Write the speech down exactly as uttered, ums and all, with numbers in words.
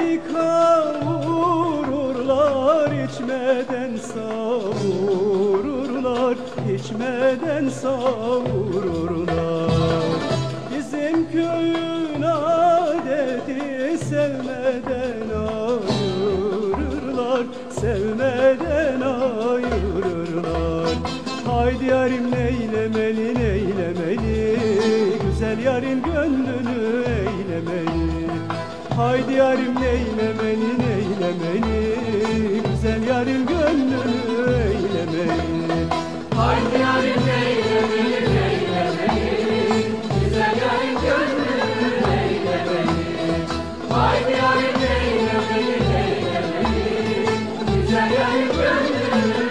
Beni kavururlar, içmeden savururlar, içmeden savururlar. Bizim köyün adeti sevmeden ayırırlar, sevmeden ayırırlar. Haydi yarim neylemeli, neylemeli, güzel yarim gönlünü eylemeli. Haydi yarim neylemeli, neylemeli, güzel yarim gönlünü eylemeli. Haydi yarim neylemeli, neylemeli, güzel yarim gönlünü eylemeli. Haydi yarim neylemeli, neylemeli, güzel yarim gönlünü